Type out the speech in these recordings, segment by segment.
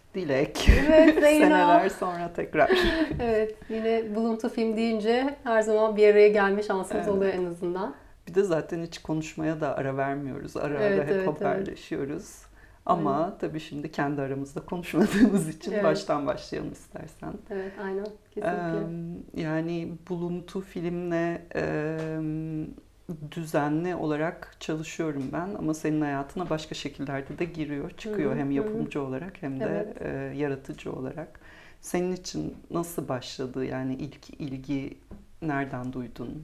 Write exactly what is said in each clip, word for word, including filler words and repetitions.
Dilek. Evet Zeyno. Seneler sonra tekrar. Evet, yine buluntu film deyince her zaman bir araya gelme şansımız Evet. oluyor en azından. Bir de zaten hiç konuşmaya da ara vermiyoruz. Ara ara Evet, hep evet, evet. haberleşiyoruz. Aynen. Ama tabii şimdi kendi aramızda konuşmadığımız için Evet, baştan başlayalım istersen. evet, aynen. Eee, Kesinlikle. Yani buluntu filmle eee, düzenli olarak çalışıyorum ben ama senin hayatına başka şekillerde de giriyor, Hı çıkıyor hı, hem hı hı. yapımcı olarak hem Evet. de eee, yaratıcı olarak. Senin için nasıl başladı? Yani ilk ilgi nereden duydun?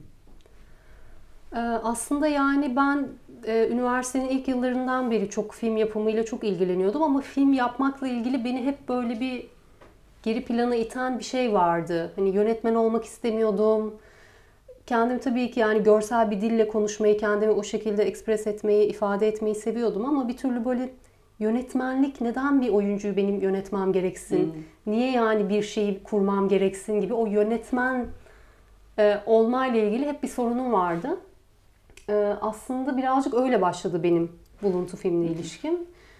Ee, aslında yani ben e, üniversitenin ilk yıllarından beri çok film yapımıyla çok ilgileniyordum ama film yapmakla ilgili beni hep böyle bir geri plana iten bir şey vardı. Hani yönetmen olmak istemiyordum. Kendim tabii ki yani görsel bir dille konuşmayı, kendimi o şekilde ekspres etmeyi, ifade etmeyi seviyordum ama bir türlü böyle yönetmenlik neden bir oyuncuyu benim yönetmem gereksin? Hmm. Niye yani bir şeyi kurmam gereksin gibi o yönetmen e, olmayla ilgili hep bir sorunum vardı. E, aslında birazcık öyle başladı benim buluntu filmle ilişkim.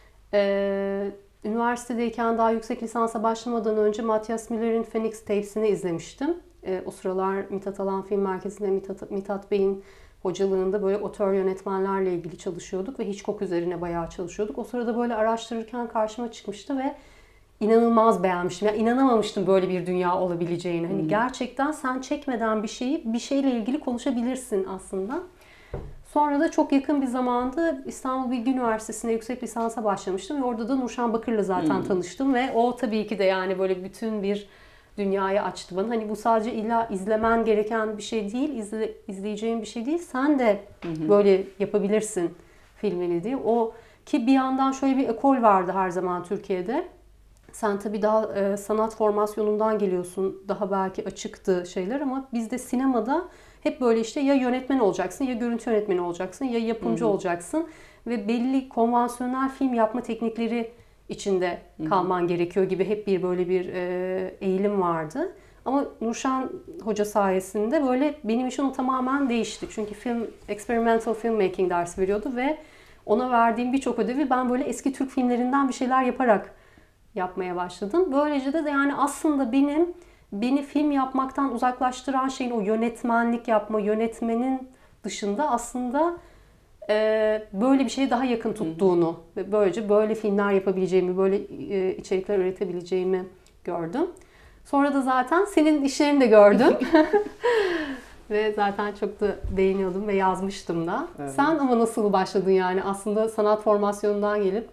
E, Üniversitedeyken daha yüksek lisansa başlamadan önce Matthias Müller'in Phoenix Tapes'ini izlemiştim. E, o sıralar Mithat Alan Film Merkezi'nde Mithat, Mithat Bey'in hocalığında böyle otör yönetmenlerle ilgili çalışıyorduk ve Hitchcock üzerine bayağı çalışıyorduk. O sırada böyle araştırırken karşıma çıkmıştı ve inanılmaz beğenmiştim. Yani inanamamıştım böyle bir dünya olabileceğine. Hani Hmm. gerçekten sen çekmeden bir şeyi bir şeyle ilgili konuşabilirsin aslında. Sonra da çok yakın bir zamanda İstanbul Bilgi Üniversitesi'nde yüksek lisansa başlamıştım ve orada da Nurşan Bakır'la zaten Hmm. tanıştım ve o tabii ki de yani böyle bütün bir dünyayı açtı bana. Hani bu sadece illa izlemen gereken bir şey değil, izle, izleyeceğin bir şey değil. Sen de Hı hı. böyle yapabilirsin filmini diye. O ki bir yandan şöyle bir ekol vardı her zaman Türkiye'de. Sen tabii daha e, sanat formasyonundan geliyorsun. Daha belki açıktı şeyler ama bizde sinemada hep böyle işte ya yönetmen olacaksın, ya görüntü yönetmeni olacaksın, ya Hı yapımcı hı. olacaksın ve belli konvansiyonel film yapma teknikleri içinde Hı hı. kalman gerekiyor gibi hep bir böyle bir e, eğilim vardı. Ama Nurşan Hoca sayesinde böyle benim için o tamamen değişti. Çünkü film experimental filmmaking dersi veriyordu ve ona verdiğim birçok ödevi ben böyle eski Türk filmlerinden bir şeyler yaparak yapmaya başladım. Böylece de, de yani aslında benim beni film yapmaktan uzaklaştıran şeyin o yönetmenlik yapma, yönetmenin dışında aslında e, böyle bir şeye daha yakın Hı hı. tuttuğunu ve böylece böyle filmler yapabileceğimi, böyle e, içerikler üretebileceğimi gördüm. Sonra da zaten senin işlerini de gördüm. Ve zaten çok da beğeniyordum ve yazmıştım da. Sen Evet. ama nasıl başladın yani aslında sanat formasyonundan gelip?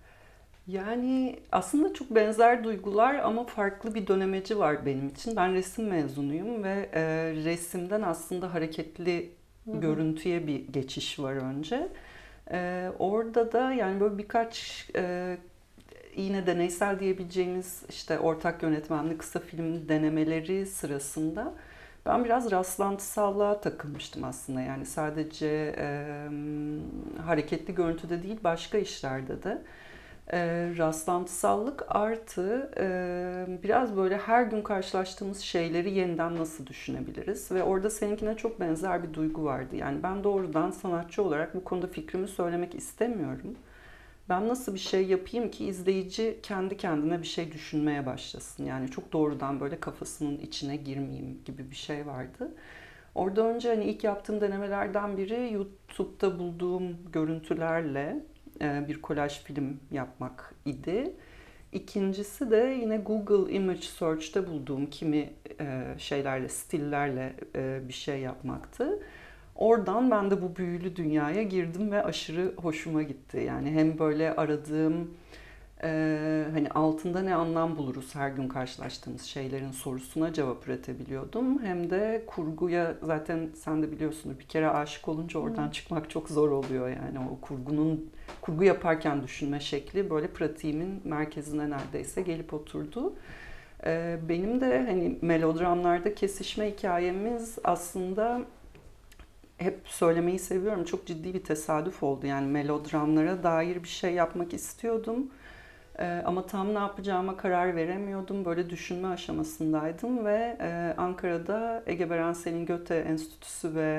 Yani aslında çok benzer duygular ama farklı bir dönemeci var benim için. Ben resim mezunuyum ve e, resimden aslında hareketli Hı hı. görüntüye bir geçiş var önce. E, orada da yani böyle birkaç e, yine deneysel diyebileceğimiz işte ortak yönetmenli kısa film denemeleri sırasında ben biraz rastlantısallığa takılmıştım aslında. Yani sadece e, hareketli görüntüde değil başka işlerde de. E, rastlantısallık artı e, biraz böyle her gün karşılaştığımız şeyleri yeniden nasıl düşünebiliriz? Ve orada seninkine çok benzer bir duygu vardı. Yani ben doğrudan sanatçı olarak bu konuda fikrimi söylemek istemiyorum. Ben nasıl bir şey yapayım ki izleyici kendi kendine bir şey düşünmeye başlasın. Yani çok doğrudan böyle kafasının içine girmeyeyim gibi bir şey vardı. Orada önce hani ilk yaptığım denemelerden biri YouTube'da bulduğum görüntülerle e, bir kolaj film yapmak idi. İkincisi de yine Google Image Search'te bulduğum kimi e, şeylerle, stillerle e, bir şey yapmaktı. Oradan ben de bu büyülü dünyaya girdim ve aşırı hoşuma gitti. Yani hem böyle aradığım e, hani altında ne anlam buluruz her gün karşılaştığımız şeylerin sorusuna cevap üretebiliyordum. Hem de kurguya zaten sen de biliyorsunuz bir kere aşık olunca oradan çıkmak çok zor oluyor. Yani o kurgunun kurgu yaparken düşünme şekli böyle pratiğimin merkezine neredeyse gelip oturdu. E, benim de hani melodramlarda kesişme hikayemiz aslında hep söylemeyi seviyorum. Çok ciddi bir tesadüf oldu. Yani melodramlara dair bir şey yapmak istiyordum. Ee, ama tam ne yapacağıma karar veremiyordum. Böyle düşünme aşamasındaydım ve e, Ankara'da Ege Berensel'in Göte Enstitüsü ve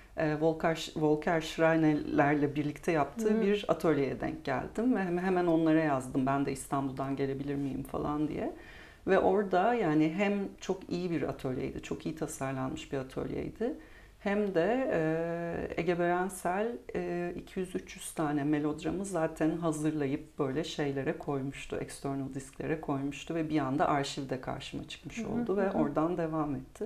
e, Volker, Volker Schreiner'lerle birlikte yaptığı Hı. bir atölyeye denk geldim ve hemen onlara yazdım, ben de İstanbul'dan gelebilir miyim falan diye. Ve orada yani hem çok iyi bir atölyeydi, çok iyi tasarlanmış bir atölyeydi. Hem de e, Ege Berensel e, iki yüz üç yüz tane melodramı zaten hazırlayıp böyle şeylere koymuştu, external disklere koymuştu ve bir anda arşivde karşıma çıkmış oldu ve oradan devam etti.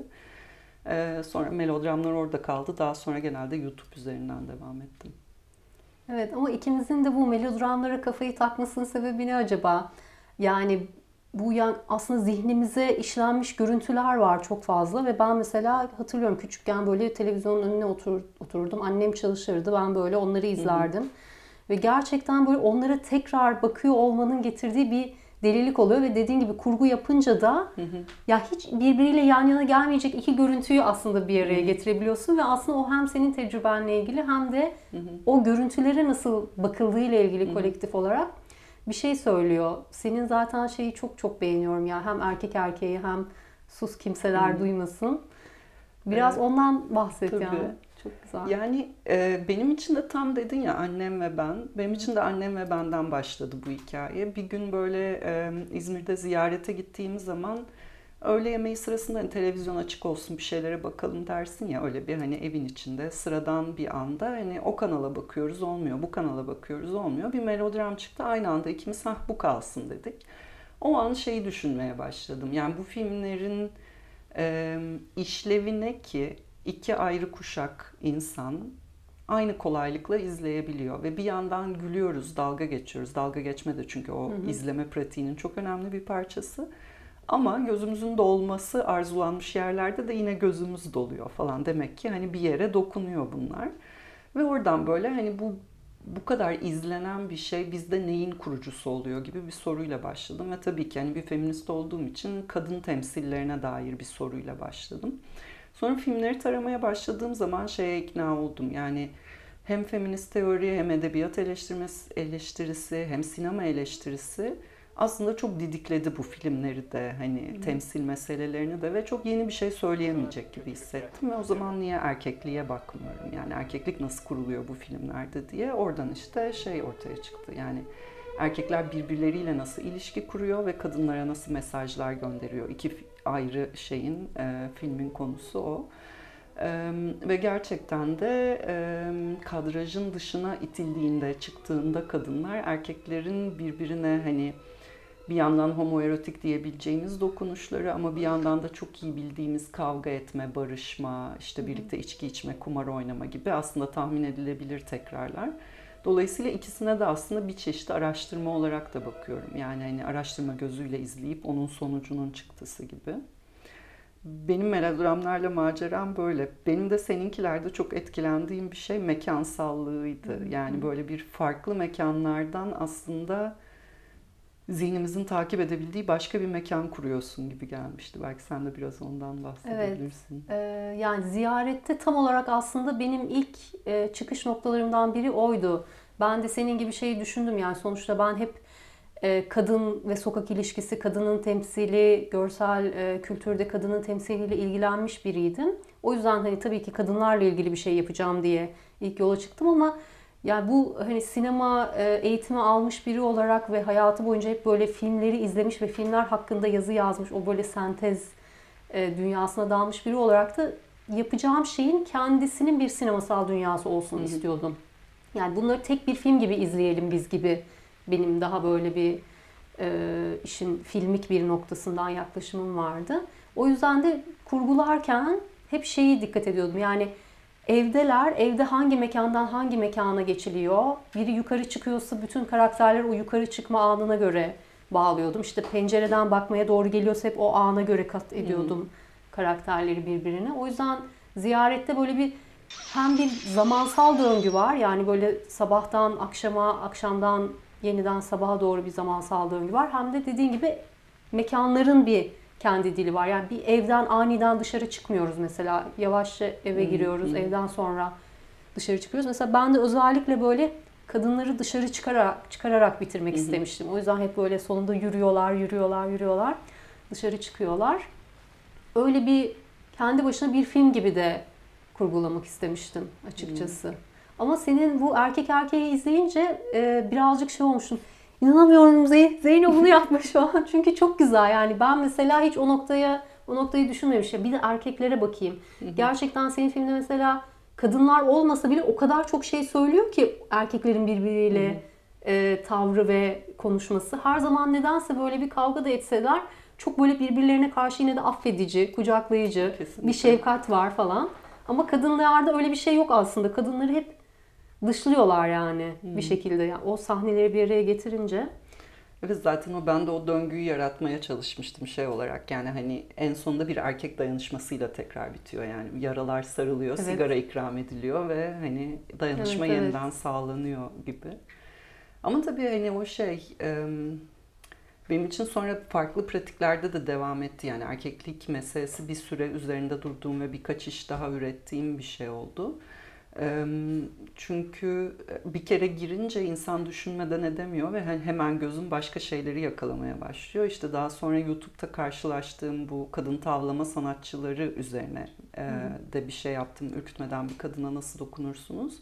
E, sonra melodramlar orada kaldı, daha sonra genelde YouTube üzerinden devam ettim. Evet, ama ikimizin de bu melodramlara kafayı takmasının sebebi ne acaba? Yani bu yani aslında zihnimize işlenmiş görüntüler var çok fazla ve ben mesela hatırlıyorum küçükken böyle televizyonun önüne otur, otururdum. Annem çalışırdı. Ben böyle onları izlerdim. Hı hı. Ve gerçekten böyle onlara tekrar bakıyor olmanın getirdiği bir delilik oluyor ve dediğin gibi kurgu yapınca da hı hı. ya hiç birbiriyle yan yana gelmeyecek iki görüntüyü aslında bir araya hı hı. getirebiliyorsun ve aslında o hem senin tecrübenle ilgili hem de hı hı. o görüntülere nasıl bakıldığıyla ilgili hı hı. kolektif olarak bir şey söylüyor. Senin zaten şeyi çok çok beğeniyorum ya. Hem erkek erkeği hem sus kimseler hmm. duymasın. Biraz evet. ondan bahset Tabii. yani. Çok güzel. Yani e, benim için de tam dedin ya annem ve ben. Benim için de annem ve benden başladı bu hikaye. Bir gün böyle e, İzmir'de ziyarete gittiğim zaman öğle yemeği sırasında hani televizyon açık olsun bir şeylere bakalım dersin ya, öyle bir hani evin içinde sıradan bir anda hani o kanala bakıyoruz olmuyor, bu kanala bakıyoruz olmuyor. Bir melodram çıktı, aynı anda ikimiz hah bu kalsın dedik. O an şeyi düşünmeye başladım. Yani bu filmlerin e, işlevi ne ki iki ayrı kuşak insan aynı kolaylıkla izleyebiliyor ve bir yandan gülüyoruz, dalga geçiyoruz. Dalga geçme de çünkü o hı hı. izleme pratiğinin çok önemli bir parçası. Ama gözümüzün dolması arzulanmış yerlerde de yine gözümüz doluyor falan. Demek ki hani bir yere dokunuyor bunlar. Ve oradan böyle hani bu bu kadar izlenen bir şey bizde neyin kurucusu oluyor gibi bir soruyla başladım. Ve tabii ki hani bir feminist olduğum için kadın temsillerine dair bir soruyla başladım. Sonra filmleri taramaya başladığım zaman şeye ikna oldum. Yani hem feminist teori hem edebiyat eleştirisi hem sinema eleştirisi aslında çok didikledi bu filmleri de hani hmm. temsil meselelerini de ve çok yeni bir şey söyleyemeyecek gibi hissettim ve o zaman niye erkekliğe bakmıyorum, yani erkeklik nasıl kuruluyor bu filmlerde diye oradan işte şey ortaya çıktı. Yani erkekler birbirleriyle nasıl ilişki kuruyor ve kadınlara nasıl mesajlar gönderiyor, iki ayrı şeyin e, filmin konusu o. Ee, ve gerçekten de e, kadrajın dışına itildiğinde, çıktığında kadınlar erkeklerin birbirine hani bir yandan homoerotik diyebileceğimiz dokunuşları ama bir yandan da çok iyi bildiğimiz kavga etme, barışma, işte birlikte içki içme, kumar oynama gibi aslında tahmin edilebilir tekrarlar. Dolayısıyla ikisine de aslında bir çeşit araştırma olarak da bakıyorum. Yani hani araştırma gözüyle izleyip onun sonucunun çıktısı gibi. Benim melodramlarla maceram böyle. Benim de seninkilerde çok etkilendiğim bir şey mekansallığıydı. Yani böyle bir farklı mekanlardan aslında zihnimizin takip edebildiği başka bir mekan kuruyorsun gibi gelmişti. Belki sen de biraz ondan bahsedebilirsin. Evet. Ee, yani ziyarette tam olarak aslında benim ilk e, çıkış noktalarımdan biri oydu. Ben de senin gibi şeyi düşündüm. Yani sonuçta ben hep e, kadın ve sokak ilişkisi, kadının temsili, görsel e, kültürde kadının temsiliyle ilgilenmiş biriydim. O yüzden hani tabii ki kadınlarla ilgili bir şey yapacağım diye ilk yola çıktım ama yani bu hani sinema eğitimi almış biri olarak ve hayatı boyunca hep böyle filmleri izlemiş ve filmler hakkında yazı yazmış, o böyle sentez dünyasına dalmış biri olarak da yapacağım şeyin kendisinin bir sinemasal dünyası olsun Hı-hı. istiyordum. Yani bunları tek bir film gibi izleyelim biz gibi benim daha böyle bir e, işin filmik bir noktasından yaklaşımım vardı. O yüzden de kurgularken hep şeyi dikkat ediyordum. Yani evdeler, evde hangi mekandan hangi mekana geçiliyor? Biri yukarı çıkıyorsa bütün karakterler o yukarı çıkma anına göre bağlıyordum. İşte pencereden bakmaya doğru geliyorsa hep o ana göre kat ediyordum hmm. karakterleri birbirine. O yüzden ziyarette böyle bir hem bir zamansal döngü var. Yani böyle sabahtan akşama, akşamdan yeniden sabaha doğru bir zamansal döngü var. Hem de dediğin gibi mekanların bir kendi dili var. Yani bir evden aniden dışarı çıkmıyoruz mesela. Yavaşça eve giriyoruz. Hmm. Evden sonra dışarı çıkıyoruz. Mesela ben de özellikle böyle kadınları dışarı çıkararak, çıkararak bitirmek hmm. istemiştim. O yüzden hep böyle sonunda yürüyorlar, yürüyorlar, yürüyorlar. Dışarı çıkıyorlar. Öyle bir kendi başına bir film gibi de kurgulamak istemiştim açıkçası. Hmm. Ama senin bu erkek erkeği izleyince e, birazcık şey olmuştum. İnanamıyorum Zeyn, Zeyno bunu yapmış falan. Çünkü çok güzel yani. Ben mesela hiç o noktaya o noktayı düşünmemişim. Bir de erkeklere bakayım. Gerçekten senin filmde mesela kadınlar olmasa bile o kadar çok şey söylüyor ki erkeklerin birbiriyle e, tavrı ve konuşması. Her zaman nedense böyle bir kavga da etseler çok böyle birbirlerine karşı yine de affedici, kucaklayıcı, kesinlikle bir şefkat var falan. Ama kadınlarda öyle bir şey yok aslında. Kadınları hep dışlıyorlar yani hmm. bir şekilde. Yani o sahneleri bir araya getirince. Evet, zaten o ben de o döngüyü yaratmaya çalışmıştım şey olarak. Yani hani en sonunda bir erkek dayanışmasıyla tekrar bitiyor. Yani yaralar sarılıyor, evet. sigara ikram ediliyor ve hani dayanışma evet, yeniden evet. sağlanıyor gibi. Ama tabii hani o şey benim için sonra farklı pratiklerde de devam etti. Yani erkeklik meselesi bir süre üzerinde durduğum ve birkaç iş daha ürettiğim bir şey oldu. Çünkü bir kere girince insan düşünmeden edemiyor ve hemen gözüm başka şeyleri yakalamaya başlıyor. İşte daha sonra YouTube'da karşılaştığım bu kadın tavlama sanatçıları üzerine hmm. de bir şey yaptım. Ürkütmeden bir kadına nasıl dokunursunuz?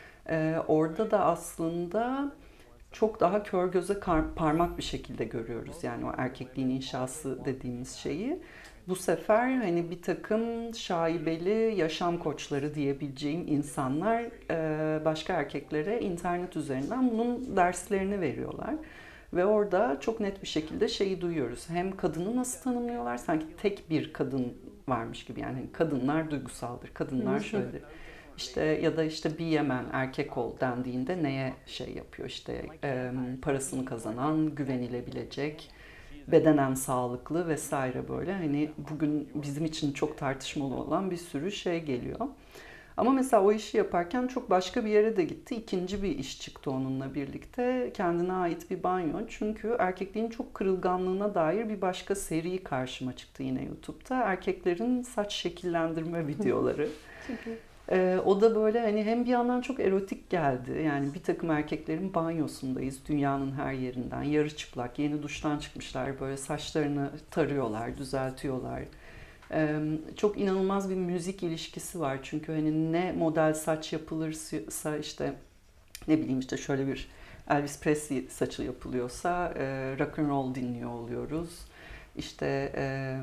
Orada da aslında çok daha kör göze parmak bir şekilde görüyoruz. Yani o erkekliğin inşası dediğimiz şeyi. Bu sefer hani bir takım şaibeli yaşam koçları diyebileceğim insanlar başka erkeklere internet üzerinden bunun derslerini veriyorlar. Ve orada çok net bir şekilde şeyi duyuyoruz. Hem kadını nasıl tanımlıyorlar? Sanki tek bir kadın varmış gibi. Yani kadınlar duygusaldır, kadınlar şöyledir. İşte ya da işte bir Yemen erkek ol dendiğinde neye şey yapıyor? İşte e, parasını kazanan, güvenilebilecek, bedenen sağlıklı vesaire böyle. Hani bugün bizim için çok tartışmalı olan bir sürü şey geliyor. Ama mesela o işi yaparken çok başka bir yere de gitti. İkinci bir iş çıktı onunla birlikte. Kendine ait bir banyo. Çünkü erkekliğin çok kırılganlığına dair bir başka seri karşıma çıktı yine YouTube'da. Erkeklerin saç şekillendirme videoları. Çünkü Ee, o da böyle hani hem bir yandan çok erotik geldi. Yani bir takım erkeklerin banyosundayız dünyanın her yerinden. Yarı çıplak, yeni duştan çıkmışlar. Böyle saçlarını tarıyorlar, düzeltiyorlar. Ee, çok inanılmaz bir müzik ilişkisi var. Çünkü hani ne model saç yapılırsa işte ne bileyim işte şöyle bir Elvis Presley saçı yapılıyorsa e, rock and roll dinliyor oluyoruz. İşte e,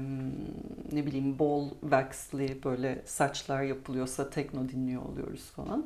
ne bileyim bol wax'li böyle saçlar yapılıyorsa tekno dinliyor oluyoruz falan.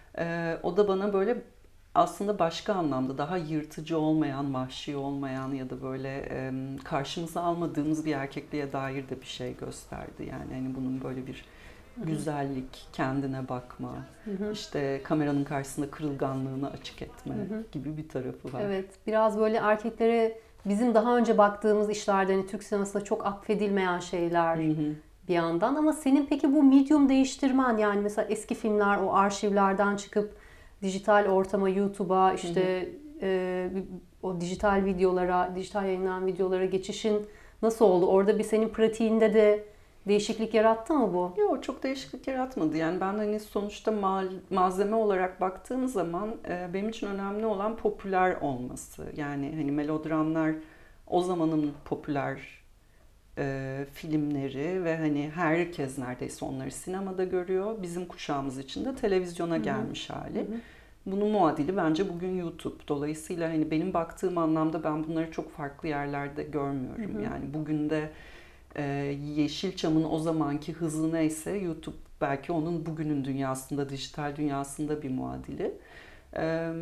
E, o da bana böyle aslında başka anlamda daha yırtıcı olmayan, vahşi olmayan ya da böyle e, karşımıza almadığımız bir erkekliğe dair de bir şey gösterdi. Yani hani bunun böyle bir güzellik, kendine bakma, hı hı. işte kameranın karşısında kırılganlığını açık etme hı hı. gibi bir tarafı var. Evet, biraz böyle erkeklere bizim daha önce baktığımız işlerde hani Türk sinemasında çok atfedilmeyen şeyler hı hı. bir yandan. Ama senin peki bu medium değiştirmen yani mesela eski filmler o arşivlerden çıkıp dijital ortama, YouTube'a işte hı hı. E, o dijital videolara, dijital yayınlanan videolara geçişin nasıl oldu? Orada bir senin pratiğinde de değişiklik yarattı mı bu? Yok, çok değişiklik yaratmadı. Yani ben hani sonuçta mal, malzeme olarak baktığım zaman e, benim için önemli olan popüler olması. Yani hani melodramlar o zamanın popüler e, filmleri ve hani herkes neredeyse onları sinemada görüyor. Bizim kuşağımız için de televizyona Hı-hı. gelmiş hali. Hı-hı. Bunun muadili bence bugün YouTube. Dolayısıyla hani benim baktığım anlamda ben bunları çok farklı yerlerde görmüyorum. Hı-hı. Yani bugün de Ee, Yeşilçam'ın o zamanki hızı neyse YouTube belki onun bugünün dünyasında, dijital dünyasında bir muadili. Ee,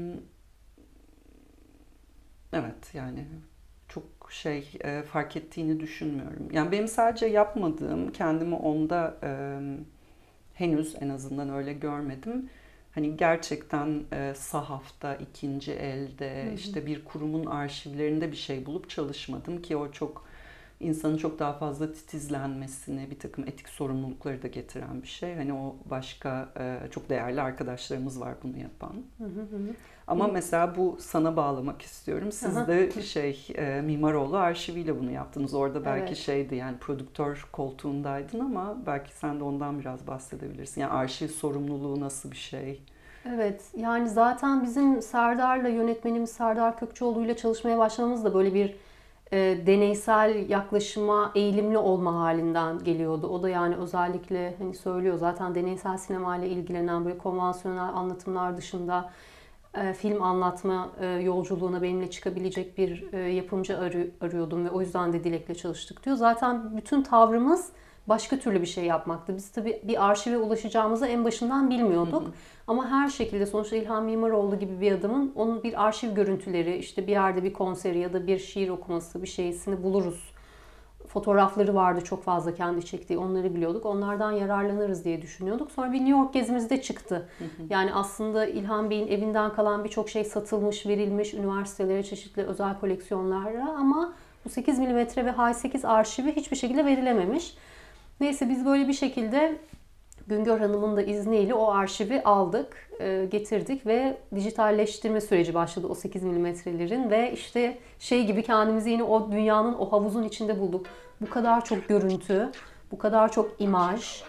evet yani çok şey e, fark ettiğini düşünmüyorum. Yani benim sadece yapmadığım, kendimi onda e, henüz en azından öyle görmedim. Hani gerçekten e, sahafta, ikinci elde, hı hı. işte bir kurumun arşivlerinde bir şey bulup çalışmadım ki o çok insanın çok daha fazla titizlenmesini, bir takım etik sorumlulukları da getiren bir şey. Hani o başka çok değerli arkadaşlarımız var bunu yapan. Hı hı hı. Ama hı. mesela bu sana bağlamak istiyorum. Siz Aha. de şey Mimaroğlu arşiviyle bunu yaptınız. Orada belki evet. şeydi yani prodüktör koltuğundaydın ama belki sen de ondan biraz bahsedebilirsin. Yani arşiv sorumluluğu nasıl bir şey? Evet, yani zaten bizim Serdar'la yönetmenimiz Serdar Kökçeoğlu ile çalışmaya başlamamız da böyle bir e, deneysel yaklaşıma eğilimli olma halinden geliyordu. O da yani özellikle hani söylüyor zaten deneysel sinema ile ilgilenen böyle konvansiyonel anlatımlar dışında e, film anlatma e, yolculuğuna benimle çıkabilecek bir e, yapımcı arı, arıyordum ve o yüzden de Dilek'le çalıştık diyor. Zaten bütün tavrımız başka türlü bir şey yapmaktı. Biz tabii bir arşive ulaşacağımızı en başından bilmiyorduk. Hı hı. Ama her şekilde sonuçta İlhan Mimaroğlu gibi bir adamın onun bir arşiv görüntüleri, işte bir yerde bir konseri ya da bir şiir okuması bir şeysini buluruz. Fotoğrafları vardı çok fazla kendi çektiği, onları biliyorduk. Onlardan yararlanırız diye düşünüyorduk. Sonra bir New York gezimizde çıktı. Hı hı. Yani aslında İlhan Bey'in evinden kalan birçok şey satılmış, verilmiş üniversitelere, çeşitli özel koleksiyonlara ama bu sekiz milimetre ve H sekiz arşivi hiçbir şekilde verilememiş. Neyse biz böyle bir şekilde Güngör Hanım'ın da izniyle o arşivi aldık, getirdik ve dijitalleştirme süreci başladı o sekiz milimetrelerin ve işte şey gibi kendimizi yine o dünyanın o havuzun içinde bulduk. Bu kadar çok görüntü, bu kadar çok imaj,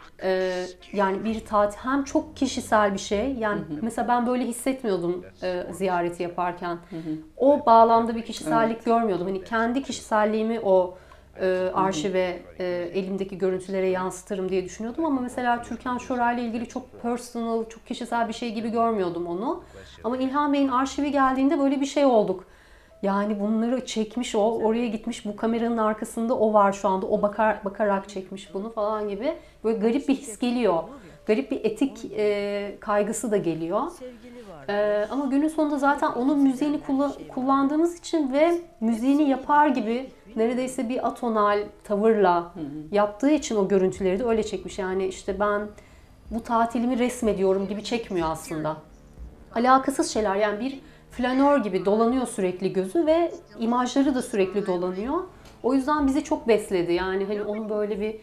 yani bir tatil hem çok kişisel bir şey. Yani hı hı. Mesela ben böyle hissetmiyordum ziyareti yaparken. Hı hı. O bağlamda bir kişisellik evet. görmüyordum. Hani kendi kişiselliğimi o E, arşive, e, elimdeki görüntülere yansıtırım diye düşünüyordum ama mesela Türkan Şoray ile ilgili çok personal, çok kişisel bir şey gibi görmüyordum onu. Ama İlhan Bey'in arşivi geldiğinde böyle bir şey olduk. Yani bunları çekmiş o, oraya gitmiş, bu kameranın arkasında o var şu anda, o bakar bakarak çekmiş bunu falan gibi. Böyle garip bir his geliyor. Garip bir etik e, kaygısı da geliyor. E, ama günün sonunda zaten onun müziğini kull- kullandığımız için ve müziğini yapar gibi neredeyse bir atonal tavırla hı hı. yaptığı için o görüntüleri de öyle çekmiş. Yani işte ben bu tatilimi resmediyorum gibi çekmiyor aslında. Alakasız şeyler, yani bir flanör gibi dolanıyor sürekli gözü ve imajları da sürekli dolanıyor. O yüzden bizi çok besledi. Yani hani onun böyle bir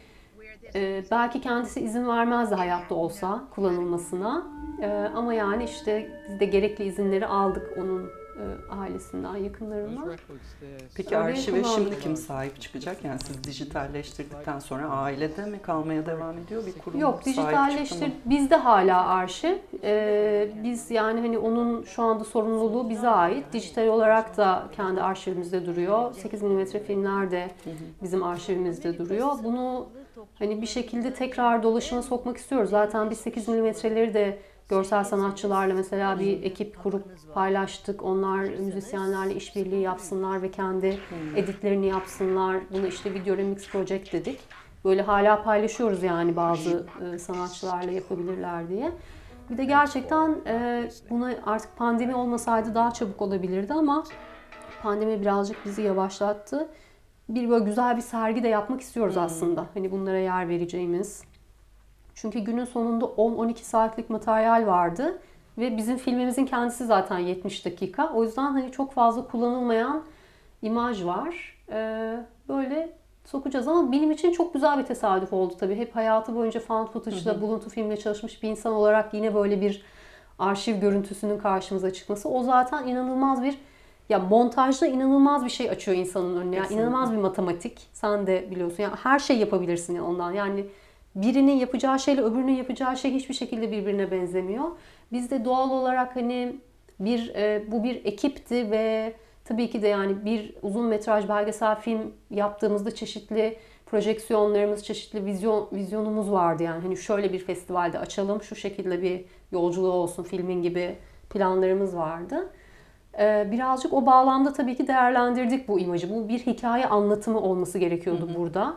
e, belki kendisi izin vermezdi hayatta olsa kullanılmasına. E, ama yani işte biz de gerekli izinleri aldık onun e, ailesinden, yakınlarından. Peki arşive şimdi kim sahip çıkacak? Yani siz dijitalleştirdikten sonra ailede mi kalmaya devam ediyor, bir kurum? Yok, dijitalleştir. Bizde hala arşiv. Ee, biz yani hani onun şu anda sorumluluğu bize ait. Dijital olarak da kendi arşivimizde duruyor. sekiz milimetre filmler de bizim arşivimizde duruyor. Bunu hani bir şekilde tekrar dolaşıma sokmak istiyoruz. Zaten biz sekiz milimetreleri de görsel sanatçılarla mesela bir ekip kurup paylaştık. Onlar müzisyenlerle işbirliği yapsınlar ve kendi editlerini yapsınlar. Bunu işte Video Remix Project dedik. Böyle hala paylaşıyoruz yani bazı sanatçılarla yapabilirler diye. Bir de gerçekten buna artık pandemi olmasaydı daha çabuk olabilirdi ama pandemi birazcık bizi yavaşlattı. Bir böyle güzel bir sergi de yapmak istiyoruz aslında. Hani bunlara yer vereceğimiz. Çünkü günün sonunda on on iki saatlik materyal vardı ve bizim filmimizin kendisi zaten yetmiş dakika. O yüzden hani çok fazla kullanılmayan imaj var. Ee, böyle sokacağız ama benim için çok güzel bir tesadüf oldu tabii. Hep hayatı boyunca found footage'da, buluntu filmle çalışmış bir insan olarak yine böyle bir arşiv görüntüsünün karşımıza çıkması. O zaten inanılmaz bir, ya montajda inanılmaz bir şey açıyor insanın önüne. Yani inanılmaz bir matematik. Sen de biliyorsun. Yani her şey yapabilirsin ondan. Yani birinin yapacağı şeyle öbürünün yapacağı şey hiçbir şekilde birbirine benzemiyor. Biz de doğal olarak hani bir e, bu bir ekipti ve tabii ki de yani bir uzun metraj belgesel film yaptığımızda çeşitli projeksiyonlarımız, çeşitli vizyon vizyonumuz vardı yani. Hani şöyle bir festivalde açalım, şu şekilde bir yolculuğu olsun filmin gibi planlarımız vardı. Ee, birazcık o bağlamda tabii ki değerlendirdik bu imajı. Bu bir hikaye anlatımı olması gerekiyordu hı hı. burada.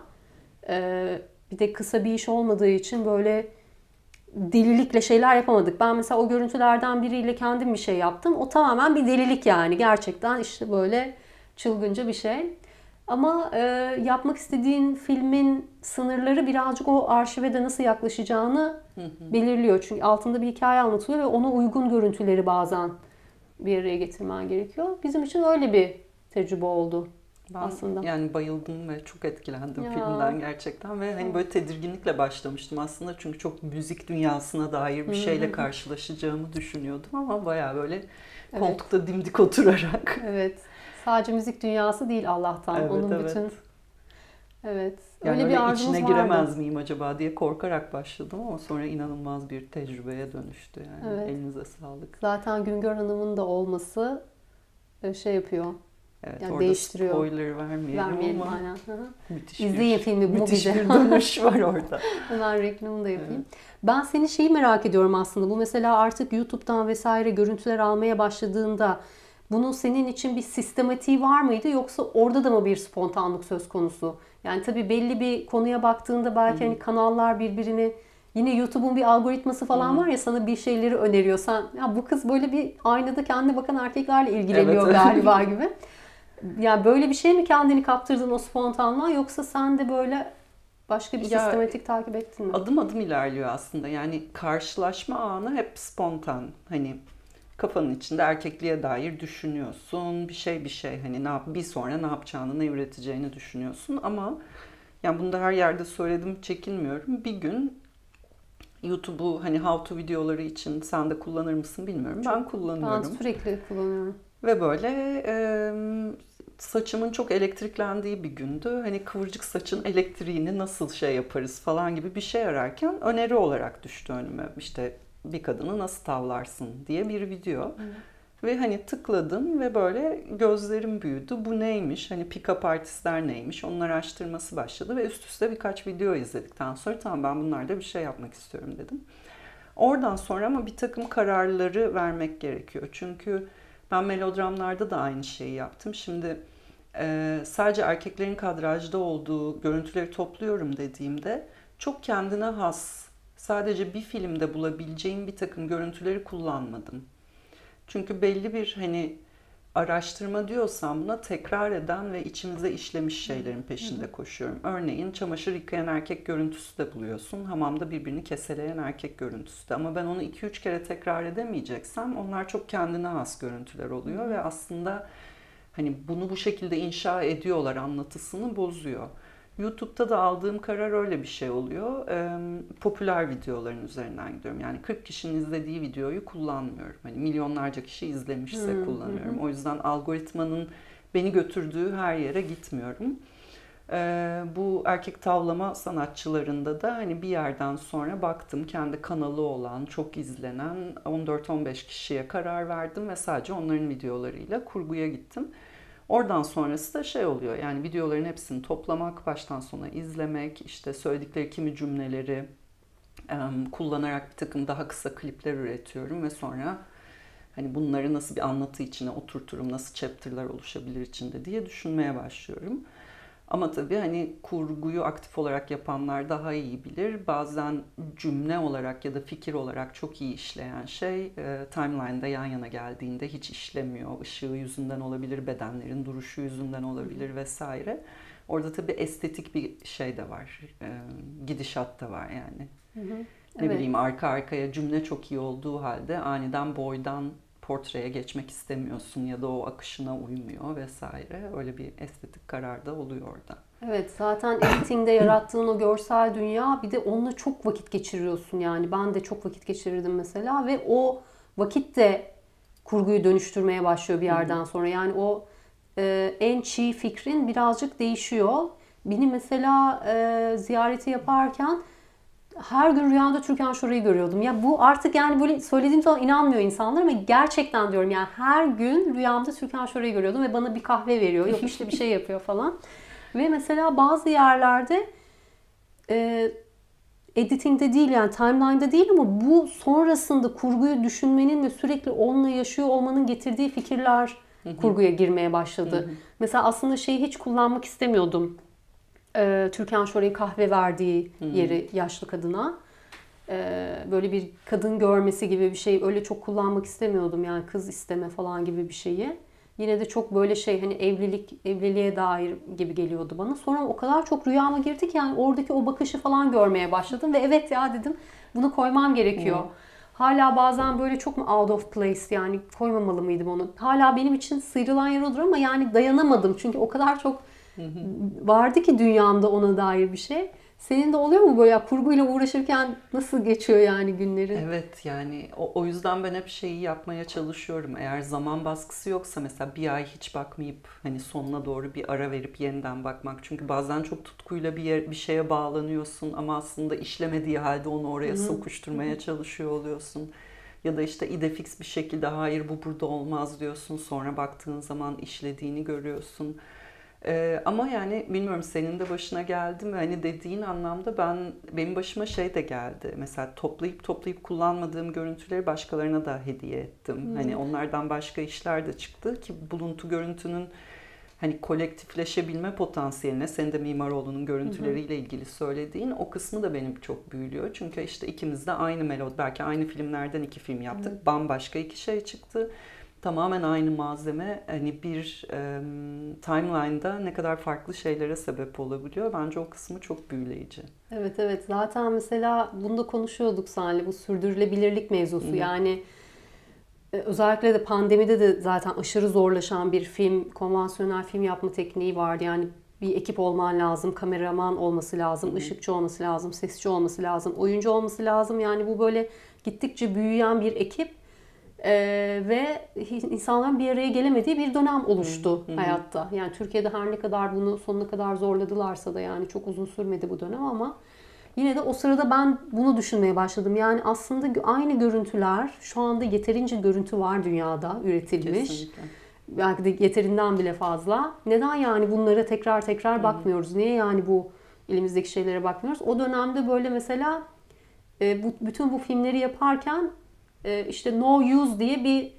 Ee, Bir de kısa bir iş olmadığı için böyle delilikle şeyler yapamadık. Ben mesela o görüntülerden biriyle kendim bir şey yaptım. O tamamen bir delilik yani. Gerçekten işte böyle çılgınca bir şey. Ama e, yapmak istediğin filmin sınırları birazcık o arşive de nasıl yaklaşacağını hı hı. belirliyor. Çünkü altında bir hikaye anlatılıyor ve ona uygun görüntüleri bazen bir araya getirmen gerekiyor. Bizim için öyle bir tecrübe oldu. Ben aslında. Yani bayıldım ve çok etkilendim ya. filmden gerçekten ve hani böyle tedirginlikle başlamıştım aslında çünkü çok müzik dünyasına dair bir şeyle karşılaşacağımı düşünüyordum ama bayağı böyle evet. koltukta dimdik oturarak. Evet. Sadece müzik dünyası değil Allah'tan. Evet, onun evet. bütün evet. Yani öyle bir arzumuz içine vardı. giremez miyim acaba diye korkarak başladım ama sonra inanılmaz bir tecrübeye dönüştü yani. Evet. Elinize sağlık. Zaten Güngör Hanım'ın da olması şey yapıyor. Evet, Yani orada değiştiriyor. spoiler vermeyelim, Vermeyelim ama aynen. Hı hı. müthiş İzleyin bir, filmi müthiş Mubi'de. bir dönüş var orada. Hemen reklamını da yapayım. Evet. Ben senin şeyi merak ediyorum aslında. Bu mesela artık YouTube'dan vesaire görüntüler almaya başladığında bunun senin için bir sistematiği var mıydı, yoksa orada da mı bir spontanlık söz konusu? Yani tabii belli bir konuya baktığında belki hani kanallar birbirini, yine YouTube'un bir algoritması falan var ya, sana bir şeyleri öneriyor. Sen ya bu kız böyle bir aynada kendine bakan erkeklerle ilgileniyor Evet. galiba gibi. Ya böyle bir şey mi kendini kaptırdın o spontanlığa, yoksa sen de böyle başka bir Ya, sistematik takip ettin mi? adım adım ilerliyor aslında. Yani karşılaşma anı hep spontan. Hani kafanın içinde erkekliğe dair düşünüyorsun. Bir şey bir şey hani ne yap bir sonra ne yapacağını, ne üreteceğini düşünüyorsun, ama yani bunu da her yerde söyledim, çekinmiyorum. Bir gün YouTube'u hani how to videoları için sen de kullanır mısın bilmiyorum. Ben Ben kullanıyorum. sürekli kullanıyorum. Ve böyle e, saçımın çok elektriklendiği bir gündü. Hani kıvırcık saçın elektriğini nasıl şey yaparız falan gibi bir şey ararken öneri olarak düştü önüme. İşte bir kadını nasıl tavlarsın diye bir video. Ve hani tıkladım ve böyle gözlerim büyüdü. Bu neymiş? Hani pick-up artistler neymiş? Onun araştırması başladı ve üst üste birkaç video izledikten sonra tamam, ben bunlarda bir şey yapmak istiyorum dedim. Oradan sonra ama bir takım kararları vermek gerekiyor. Çünkü ben melodramlarda da aynı şeyi yaptım. Şimdi e, sadece erkeklerin kadrajda olduğu görüntüleri topluyorum dediğimde çok kendine has, sadece bir filmde bulabileceğim bir takım görüntüleri kullanmadım. Çünkü belli bir hani araştırma diyorsam buna tekrar eden ve içimize işlemiş şeylerin peşinde koşuyorum. Örneğin çamaşır yıkayan erkek görüntüsü de buluyorsun. Hamamda birbirini keseleyen erkek görüntüsü de. Ama ben onu iki üç kere tekrar edemeyeceksem onlar çok kendine has görüntüler oluyor ve aslında hani bunu bu şekilde inşa ediyorlar anlatısını bozuyor. YouTube'da da aldığım karar öyle bir şey oluyor. Ee, popüler videoların üzerinden gidiyorum. Yani kırk kişinin izlediği videoyu kullanmıyorum. Hani milyonlarca kişi izlemişse Hmm, kullanıyorum. hı hı. O yüzden algoritmanın beni götürdüğü her yere gitmiyorum. Ee, bu erkek tavlama sanatçılarında da hani bir yerden sonra baktım, kendi kanalı olan, çok izlenen on dört on beş kişiye karar verdim ve sadece onların videolarıyla kurguya gittim. Oradan sonrası da şey oluyor, yani videoların hepsini toplamak, baştan sona izlemek, işte söyledikleri kimi cümleleri em, kullanarak bir takım daha kısa klipler üretiyorum ve sonra hani bunları nasıl bir anlatı içine oturturum, nasıl chapter'lar oluşabilir içinde diye düşünmeye başlıyorum. Ama tabii hani kurguyu aktif olarak yapanlar daha iyi bilir. Bazen cümle olarak ya da fikir olarak çok iyi işleyen şey e, timeline'da yan yana geldiğinde hiç işlemiyor. Işığı yüzünden olabilir, bedenlerin duruşu yüzünden olabilir vesaire. Orada tabii estetik bir şey de var. E, gidişat da var yani. Hı hı. Ne Evet. bileyim, arka arkaya cümle çok iyi olduğu halde aniden boydan portreye geçmek istemiyorsun ya da o akışına uymuyor vesaire. Öyle bir estetik karar da oluyor orada. Evet, zaten editingde yarattığın o görsel dünya, bir de onunla çok vakit geçiriyorsun yani. Ben de çok vakit geçirirdim mesela ve o vakit de kurguyu dönüştürmeye başlıyor bir yerden sonra. Yani o e, en çiğ fikrin birazcık değişiyor. Beni mesela e, ziyareti yaparken her gün rüyamda Türkan Şoray'ı görüyordum. Ya bu artık yani böyle söylediğim zaman inanmıyor insanlar ama gerçekten diyorum yani her gün rüyamda Türkan Şoray'ı görüyordum ve bana bir kahve veriyor. Yok işte bir şey yapıyor falan. Ve mesela bazı yerlerde e, editingde değil, yani timeline'da değil ama bu sonrasında kurguyu düşünmenin ve sürekli onunla yaşıyor olmanın getirdiği fikirler kurguya girmeye başladı. Mesela aslında şeyi hiç kullanmak istemiyordum. Ee, Türkan Şoray'ın kahve verdiği yeri yaşlı kadına. Ee, böyle bir kadın görmesi gibi bir şey öyle çok kullanmak istemiyordum. Yani kız isteme falan gibi bir şeyi. Yine de çok böyle şey, hani evlilik, evliliğe dair gibi geliyordu bana. Sonra o kadar çok rüyama girdi ki yani oradaki o bakışı falan görmeye başladım. Ve evet ya dedim, bunu koymam gerekiyor. Hmm. Hala bazen böyle çok mu out of place, yani koymamalı mıydım onu? Hala benim için sıyrılan yer olur ama yani dayanamadım. Çünkü o kadar çok vardı ki dünyamda ona dair bir şey. Senin de oluyor mu böyle ya, kurguyla uğraşırken nasıl geçiyor yani günlerin? Evet, yani o, o yüzden ben hep şeyi yapmaya çalışıyorum. Eğer zaman baskısı yoksa mesela bir ay hiç bakmayıp hani sonuna doğru bir ara verip yeniden bakmak. Çünkü bazen çok tutkuyla bir yer, bir şeye bağlanıyorsun ama aslında işlemediği halde onu oraya Hı-hı. sokuşturmaya çalışıyor oluyorsun. Ya da işte idefix bir şekilde hayır bu burada olmaz diyorsun. Sonra baktığın zaman işlediğini görüyorsun. Ee, ama yani bilmiyorum senin de başına geldi mi? Hani dediğin anlamda ben benim başıma şey de geldi. Mesela toplayıp toplayıp kullanmadığım görüntüleri başkalarına da hediye ettim. Hmm. Hani onlardan başka işler de çıktı ki buluntu görüntünün hani kolektifleşebilme potansiyeline, senin de Mimaroğlu'nun görüntüleriyle ilgili söylediğin o kısmı da benim çok büyülüyor. Çünkü işte ikimiz de aynı melodi, belki aynı filmlerden iki film yaptık. Evet. Bambaşka iki şey çıktı. Tamamen aynı malzeme hani bir e, timeline'da ne kadar farklı şeylere sebep olabiliyor. Bence o kısmı çok büyüleyici. Evet evet, zaten mesela bunu da konuşuyorduk seninle, bu sürdürülebilirlik mevzusu. Hı. Yani özellikle de pandemide de zaten aşırı zorlaşan bir film, konvansiyonel film yapma tekniği vardı. Yani bir ekip olman lazım, kameraman olması lazım, Hı. ışıkçı olması lazım, sesçi olması lazım, oyuncu olması lazım. Yani bu böyle gittikçe büyüyen bir ekip. Ee, ve insanların bir araya gelemediği bir dönem oluştu hı hı. hayatta. Yani Türkiye'de her ne kadar bunu sonuna kadar zorladılarsa da, yani çok uzun sürmedi bu dönem, ama yine de o sırada ben bunu düşünmeye başladım. Yani aslında aynı görüntüler, şu anda yeterince görüntü var dünyada üretilmiş. Kesinlikle. Belki de yeterinden bile fazla. Neden yani bunlara tekrar tekrar hı hı. bakmıyoruz? Niye yani bu elimizdeki şeylere bakmıyoruz? O dönemde böyle mesela bu, bütün bu filmleri yaparken İşte no use diye bir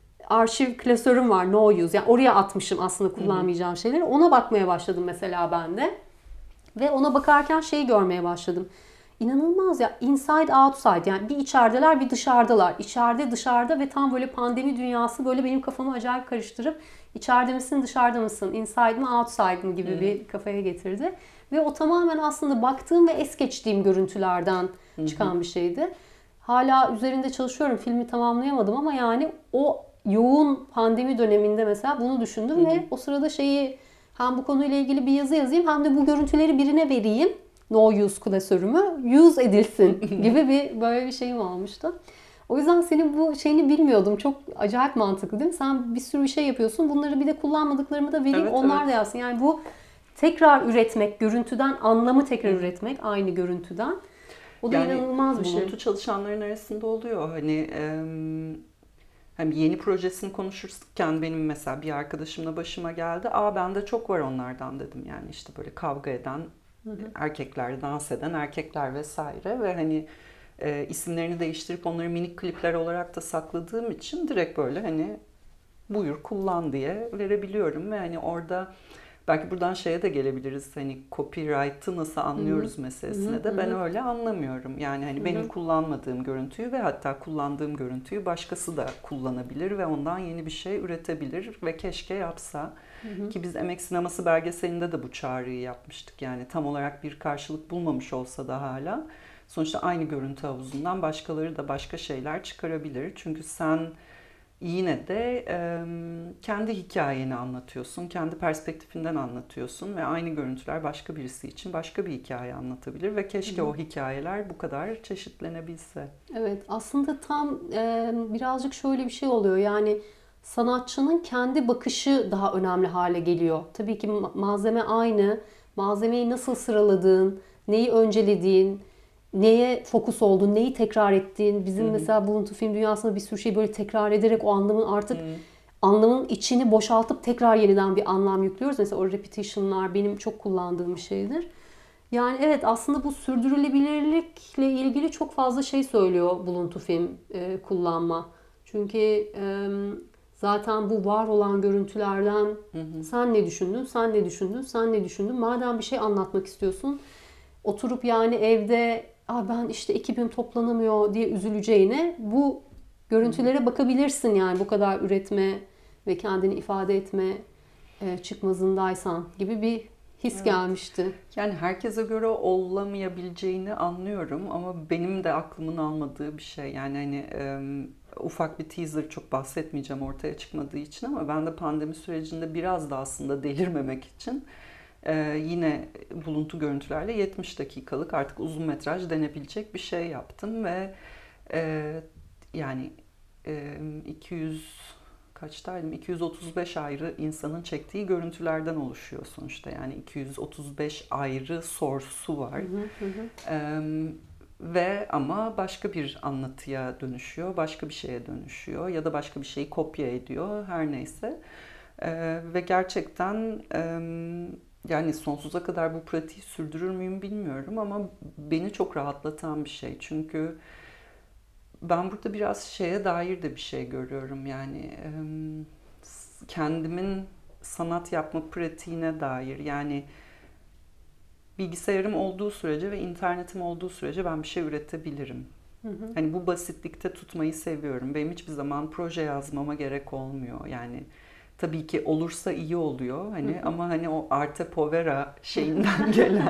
arşiv klasörüm var. No use. Yani oraya atmışım aslında kullanmayacağım hı hı. şeyleri. Ona bakmaya başladım mesela ben de. Ve ona bakarken şeyi görmeye başladım. İnanılmaz ya. Inside outside. Yani bir içerideler bir dışarıdalar. İçeride dışarıda ve tam böyle pandemi dünyası böyle benim kafamı acayip karıştırıp içeride misin dışarıda mısın? Inside mı outside mı gibi hı hı. bir kafaya getirdi. Ve o tamamen aslında baktığım ve es geçtiğim görüntülerden hı hı. çıkan bir şeydi. Hala üzerinde çalışıyorum. Filmi tamamlayamadım ama yani o yoğun pandemi döneminde mesela bunu düşündüm hı hı. ve o sırada şeyi, hem bu konuyla ilgili bir yazı yazayım hem de bu görüntüleri birine vereyim. No use klasörümü use edilsin gibi bir böyle bir şeyim olmuştu. O yüzden senin bu şeyini bilmiyordum. Çok acayip mantıklı değil mi? Sen bir sürü bir şey yapıyorsun. Bunları bir de kullanmadıklarımı da vereyim. Evet, onlar evet. da yazsın. Yani bu tekrar üretmek, görüntüden anlamı tekrar hı. üretmek aynı görüntüden. O da yani inanılmaz bir şey. Buluntu çalışanların arasında oluyor. Hani hem yeni projesini konuşurken benim mesela bir arkadaşımla başıma geldi. Aa bende çok var onlardan dedim. Yani işte böyle kavga eden hı hı. erkekler, dans eden erkekler vesaire ve hani e, isimlerini değiştirip onları minik klipler olarak da sakladığım için direkt böyle hani buyur kullan diye verebiliyorum ve hani orada belki buradan şeye de gelebiliriz. Hani copyright'ı nasıl anlıyoruz Hı-hı. meselesine Hı-hı. de ben öyle anlamıyorum. Yani hani Hı-hı. benim kullanmadığım görüntüyü ve hatta kullandığım görüntüyü başkası da kullanabilir ve ondan yeni bir şey üretebilir ve keşke yapsa. Hı-hı. Ki biz Emek Sineması belgeselinde de bu çağrıyı yapmıştık. Yani tam olarak bir karşılık bulmamış olsa da hala sonuçta aynı görüntü havuzundan başkaları da başka şeyler çıkarabilir. Çünkü sen yine de e, kendi hikayeni anlatıyorsun, kendi perspektifinden anlatıyorsun ve aynı görüntüler başka birisi için başka bir hikaye anlatabilir ve keşke Hı-hı. o hikayeler bu kadar çeşitlenebilse. Evet, aslında tam e, birazcık şöyle bir şey oluyor. Yani sanatçının kendi bakışı daha önemli hale geliyor. Tabii ki malzeme aynı, malzemeyi nasıl sıraladığın, neyi öncelediğin, neye fokus olduğun, neyi tekrar ettiğin. Bizim Hı-hı. mesela buluntu film dünyasında bir sürü şey böyle tekrar ederek o anlamın artık Hı-hı. anlamın içini boşaltıp tekrar yeniden bir anlam yüklüyoruz. Mesela o repetition'lar benim çok kullandığım bir şeydir. Yani evet, aslında bu sürdürülebilirlikle ilgili çok fazla şey söylüyor buluntu film e, kullanma. Çünkü e, zaten bu var olan görüntülerden hı hı. sen ne düşündün, sen ne düşündün, sen ne düşündün. Madem bir şey anlatmak istiyorsun, oturup yani evde Aa, ben işte ekibim toplanamıyor diye üzüleceğine bu görüntülere bakabilirsin, yani bu kadar üretme ve kendini ifade etme e, çıkmazındaysan gibi bir his evet. gelmişti. Yani herkese göre olamayabileceğini anlıyorum ama benim de aklımın almadığı bir şey. Yani hani e, ufak bir teaser, çok bahsetmeyeceğim ortaya çıkmadığı için, ama ben de pandemi sürecinde biraz da aslında delirmemek için Ee, yine buluntu görüntülerle yetmiş dakikalık artık uzun metraj denebilecek bir şey yaptım ve e, yani e, iki yüz kaçtaydım? iki yüz otuz beş ayrı insanın çektiği görüntülerden oluşuyor sonuçta. Yani iki yüz otuz beş ayrı source'u var. Hı hı hı. Ee, Ve ama başka bir anlatıya dönüşüyor, başka bir şeye dönüşüyor ya da başka bir şeyi kopya ediyor, her neyse. Ee, ve gerçekten e, yani sonsuza kadar bu pratiği sürdürür müyüm bilmiyorum ama beni çok rahatlatan bir şey. Çünkü ben burada biraz şeye dair de bir şey görüyorum, yani e, kendimin sanat yapma pratiğine dair. Yani bilgisayarım olduğu sürece ve internetim olduğu sürece ben bir şey üretebilirim. Hı hı. Hani bu basitlikte tutmayı seviyorum. Benim hiçbir zaman proje yazmama gerek olmuyor. Yani tabii ki olursa iyi oluyor hani, Hı hı. ama hani o arte povera şeyinden gelen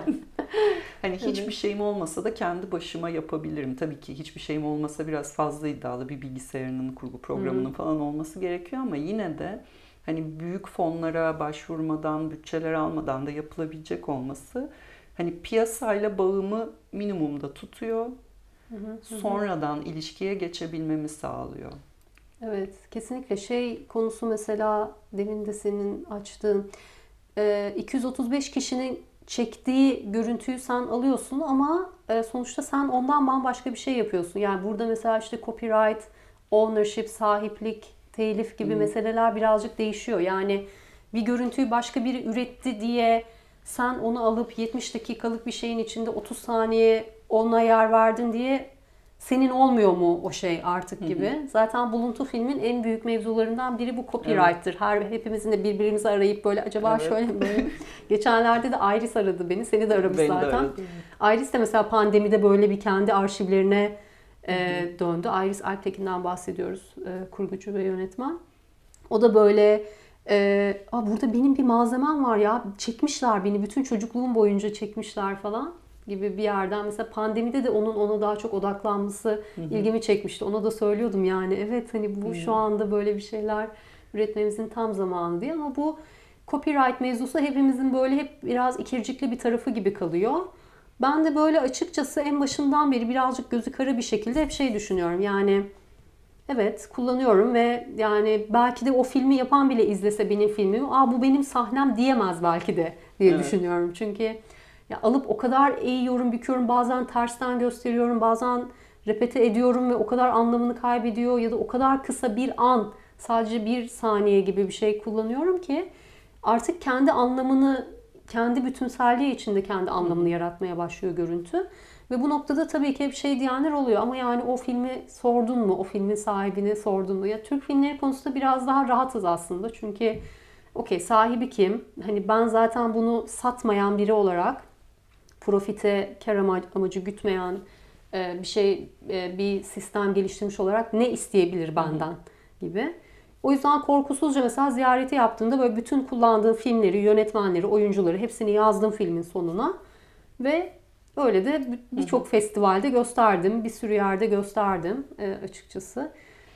hani hiçbir Evet. şeyim olmasa da kendi başıma yapabilirim. Tabii ki hiçbir şeyim olmasa biraz fazla iddialı, bir bilgisayarının kurgu Hı hı. programının falan olması gerekiyor ama yine de hani büyük fonlara başvurmadan, bütçeler almadan da yapılabilecek olması hani piyasayla bağımı minimumda tutuyor. Hı hı. Hı hı. Sonradan ilişkiye geçebilmemi sağlıyor. Evet, kesinlikle şey konusu mesela demin de senin açtığın e, iki yüz otuz beş kişinin çektiği görüntüyü sen alıyorsun ama e, sonuçta sen ondan bambaşka bir şey yapıyorsun. Yani burada mesela işte copyright, ownership, sahiplik, telif gibi Hı meseleler birazcık değişiyor. Yani bir görüntüyü başka biri üretti diye sen onu alıp yetmiş dakikalık bir şeyin içinde otuz saniye onunla yer verdin diye senin olmuyor mu o şey artık hı. Hı. gibi. Zaten Buluntu filmin en büyük mevzularından biri bu Evet, copyright'tır. Her hepimizin de birbirimizi arayıp böyle acaba evet. şöyle mi böyle mi? Geçenlerde de Iris aradı beni. Seni de aramış Beni de zaten. aradı. Iris de mesela pandemide böyle bir kendi arşivlerine Hı e, hı. döndü. Iris Alptekin'den bahsediyoruz. E, kurgucu ve yönetmen. O da böyle e, Aa, burada benim bir malzemem var ya. Çekmişler beni. Bütün çocukluğum boyunca çekmişler falan gibi bir yerden. Mesela pandemide de onun ona daha çok odaklanması Hı hı. ilgimi çekmişti. Ona da söylüyordum yani. Evet hani bu şu Hı. anda böyle bir şeyler üretmemizin tam zamanı diye. Ama bu copyright mevzusu hepimizin böyle hep biraz ikircikli bir tarafı gibi kalıyor. Ben de böyle açıkçası en başından beri birazcık gözü kara bir şekilde hep şey düşünüyorum. Yani evet kullanıyorum ve yani belki de o filmi yapan bile izlese benim filmimi, aa bu benim sahnem diyemez belki de diye Evet. düşünüyorum. Çünkü ya alıp o kadar eğiyorum, büküyorum, bazen tersten gösteriyorum, bazen repete ediyorum ve o kadar anlamını kaybediyor ya da o kadar kısa bir an, sadece bir saniye gibi bir şey kullanıyorum ki artık kendi anlamını, kendi bütünselliği içinde kendi Hı anlamını hı. yaratmaya başlıyor görüntü. Ve bu noktada tabii ki hep şey diyenler oluyor ama yani o filmi sordun mu? O filmin sahibine sordun mu? Ya Türk filmleri konusunda biraz daha rahatız aslında. Çünkü okey sahibi kim? Hani ben zaten bunu satmayan biri olarak profite, kar amacı gütmeyen bir şey, bir sistem geliştirmiş olarak ne isteyebilir Hı hı. benden gibi. O yüzden korkusuzca mesela ziyareti yaptığımda böyle bütün kullandığım filmleri, yönetmenleri, oyuncuları hepsini yazdım filmin sonuna. Ve öyle de Hı hı. birçok festivalde gösterdim, bir sürü yerde gösterdim açıkçası.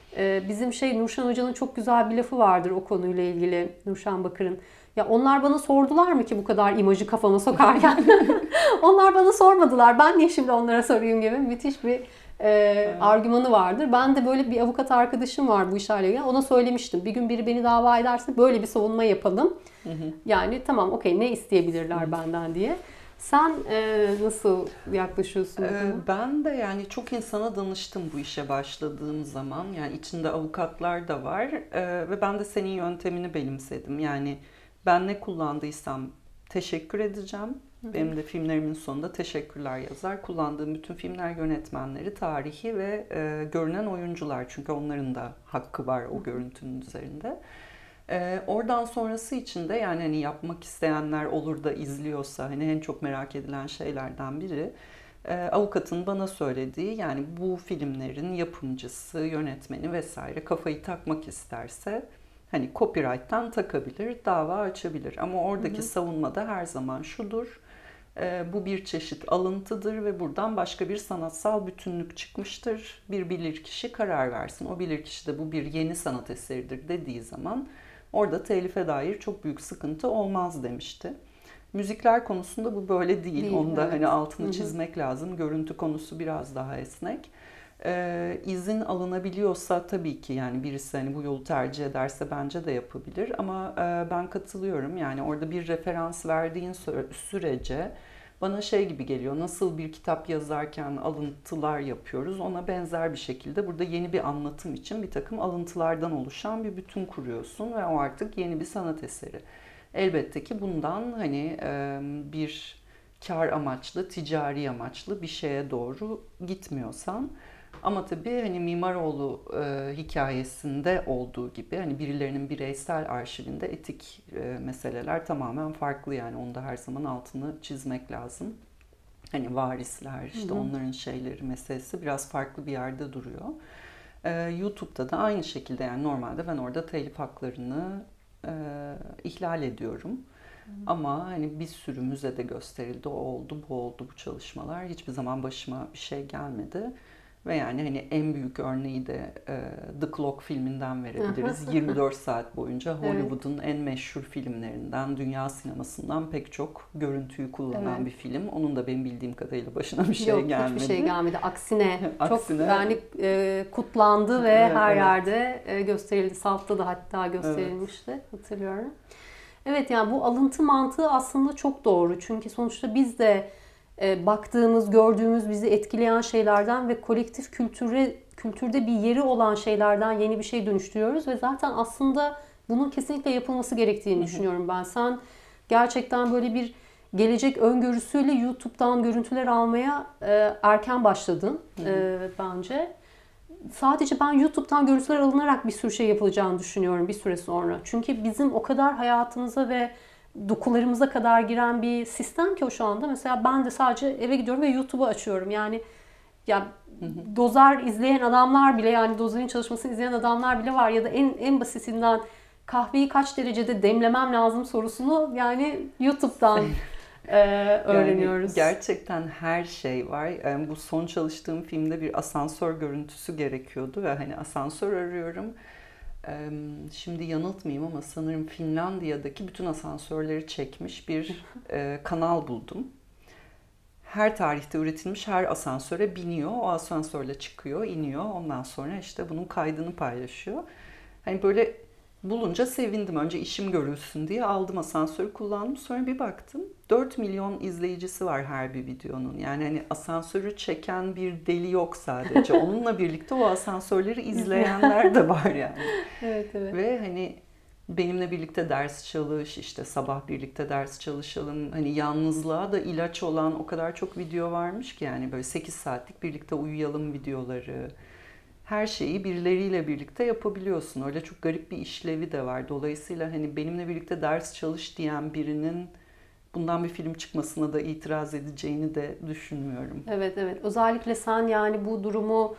Bizim şey Nurşan Hoca'nın çok güzel bir lafı vardır o konuyla ilgili, Nurşan Bakır'ın. Ya onlar bana sordular mı ki bu kadar imajı kafama sokarken? Onlar bana sormadılar. Ben niye şimdi onlara sorayım gibi müthiş bir e, Evet. argümanı vardır. Ben de böyle bir avukat arkadaşım var bu işlerle ilgili. Ona söylemiştim. Bir gün biri beni dava ederse böyle bir savunma yapalım. Hı hı. Yani tamam okey ne Hı. isteyebilirler benden diye. Sen e, nasıl yaklaşıyorsun bu Ee, konuya? Ben de yani çok insana danıştım bu işe başladığım zaman. Yani içinde avukatlar da var. Ee, ve ben de senin yöntemini benimsedim. Yani ben ne kullandıysam teşekkür edeceğim. Hı hı. Benim de filmlerimin sonunda teşekkürler yazar. Kullandığım bütün filmler yönetmenleri, tarihi ve e, görünen oyuncular. Çünkü onların da hakkı var o görüntünün üzerinde. Ee, oradan sonrası için de yani hani yapmak isteyenler olur da izliyorsa hani en çok merak edilen şeylerden biri e, avukatın bana söylediği, yani bu filmlerin yapımcısı, yönetmeni vesaire kafayı takmak isterse hani copyright'tan takabilir, dava açabilir. Ama Hı oradaki hı. savunma da her zaman şudur: e, bu bir çeşit alıntıdır ve buradan başka bir sanatsal bütünlük çıkmıştır. Bir bilirkişi karar versin. O bilirkişi de bu bir yeni sanat eseridir dediği zaman orada telife dair çok büyük sıkıntı olmaz demişti. Müzikler konusunda bu böyle değil. Değil, Onu da hani evet. Hı altını hı. çizmek lazım. Görüntü konusu biraz daha esnek. Ee, izin alınabiliyorsa tabii ki, yani birisi hani bu yolu tercih ederse bence de yapabilir. Ama e, ben katılıyorum. Yani orada bir referans verdiğin sürece bana şey gibi geliyor. Nasıl bir kitap yazarken alıntılar yapıyoruz, ona benzer bir şekilde burada yeni bir anlatım için bir takım alıntılardan oluşan bir bütün kuruyorsun ve o artık yeni bir sanat eseri. Elbette ki bundan hani bir kar amaçlı, ticari amaçlı bir şeye doğru gitmiyorsan, ama tabii hani Mimaroğlu e, hikayesinde olduğu gibi hani birilerinin bireysel arşivinde etik e, meseleler tamamen farklı, yani onu da her zaman altını çizmek lazım. Hani varisler, işte hı hı. onların şeyleri meselesi biraz farklı bir yerde duruyor. E, YouTube'da da aynı şekilde, yani normalde ben orada telif haklarını e, ihlal ediyorum. Hı hı. Ama hani bir sürü müzede gösterildi, o oldu, bu oldu, bu çalışmalar. Hiçbir zaman başıma bir şey gelmedi. Ve yani hani en büyük örneği de e, The Clock filminden verebiliriz. yirmi dört saat boyunca Hollywood'un evet. en meşhur filmlerinden, dünya sinemasından pek çok görüntüyü kullanan evet. bir film. Onun da benim bildiğim kadarıyla başına bir şey Yok, gelmedi. Yok, hiçbir şey gelmedi. Aksine, Aksine çok yani e, kutlandı ve evet, her evet. yerde e, gösterildi. Salt'ta da hatta gösterilmişti. Evet. Hatırlıyorum. Evet, yani bu alıntı mantığı aslında çok doğru. Çünkü sonuçta biz de baktığımız, gördüğümüz, bizi etkileyen şeylerden ve kolektif kültüre, kültürde bir yeri olan şeylerden yeni bir şey dönüştürüyoruz ve zaten aslında bunun kesinlikle yapılması gerektiğini hı hı. düşünüyorum ben. Sen gerçekten böyle bir gelecek öngörüsüyle YouTube'dan görüntüler almaya e, erken başladın hı hı. E, bence. Sadece ben YouTube'dan görüntüler alınarak bir sürü şey yapılacağını düşünüyorum bir süre sonra. Çünkü bizim o kadar hayatımıza ve dokularımıza kadar giren bir sistem ki o şu anda. Mesela ben de sadece eve gidiyorum ve YouTube'u açıyorum. Yani ya hı hı. Dozer izleyen adamlar bile, yani Dozer'in çalışmasını izleyen adamlar bile var ya da en en basitinden kahveyi kaç derecede demlemem lazım sorusunu yani YouTube'dan e, öğreniyoruz. Yani gerçekten her şey var. Yani bu son çalıştığım filmde bir asansör görüntüsü gerekiyordu ve hani asansör arıyorum. Şimdi yanıltmayayım ama sanırım Finlandiya'daki bütün asansörleri çekmiş bir e, kanal buldum. Her tarihte üretilmiş her asansöre biniyor, o asansörle çıkıyor, iniyor. Ondan sonra işte bunun kaydını paylaşıyor. Hani böyle bulunca sevindim. Önce işim görülsün diye aldım, asansörü kullandım. Sonra bir baktım dört milyon izleyicisi var her bir videonun. Yani hani asansörü çeken bir deli yok sadece. Onunla birlikte o asansörleri izleyenler de var yani. Evet, evet. Ve hani benimle birlikte ders çalış, işte sabah birlikte ders çalışalım. Hani yalnızlığa da ilaç olan o kadar çok video varmış ki, yani böyle sekiz saatlik birlikte uyuyalım videoları. Her şeyi birileriyle birlikte yapabiliyorsun. Öyle çok garip bir işlevi de var. Dolayısıyla hani benimle birlikte ders çalış diyen birinin bundan bir film çıkmasına da itiraz edeceğini de düşünmüyorum. Evet, evet. Özellikle sen yani bu durumu